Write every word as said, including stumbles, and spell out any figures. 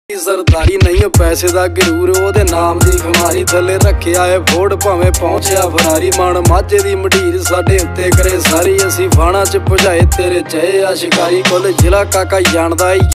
सरदारी नहीं पैसे दा गरूर ओदे नाम दी खमारी थले रखिया है फोड़ भावें पहुंचया फरारी मान माझे दी मढीर साडे उत्ते करे सारी असी फाणा च भजाए तेरे जय आ शिकारी कुल जिला काका जानदा।